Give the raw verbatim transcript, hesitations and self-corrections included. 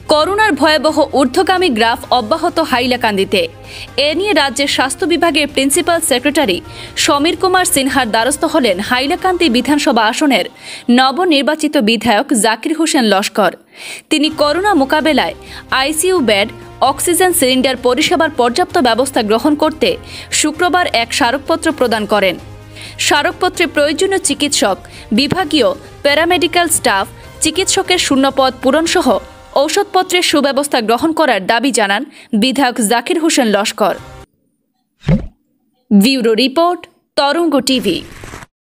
করোনার ভয়াবহ ঊর্ধ্বগামী গ্রাফ অব্যাহত হাইলাকান্দিতে। এ নিয়ে রাজ্যের স্বাস্থ্য বিভাগের প্রিন্সিপাল সেক্রেটারি সমীর কুমার সিনহার দ্বারস্থ হলেন হাইলাকান্দি বিধানসভা আসনের নবনির্বাচিত বিধায়ক জাকির হোসেন লস্কর। তিনি করোনা মোকাবেলায় আইসিইউ বেড, অক্সিজেন সিলিন্ডার পরিষেবার পর্যাপ্ত ব্যবস্থা গ্রহণ করতে শুক্রবার এক স্মারকপত্র প্রদান করেন। স্মারকপত্রে প্রয়োজনীয় চিকিৎসক, বিভাগীয় প্যারামেডিক্যাল স্টাফ, চিকিৎসকের শূন্যপদ পূরণসহ ঔষধপত্রের সুব্যবস্থা গ্রহণ করার দাবি জানান বিধায়ক Zakir Hossain Laskar. Bureau report, Tarang TV.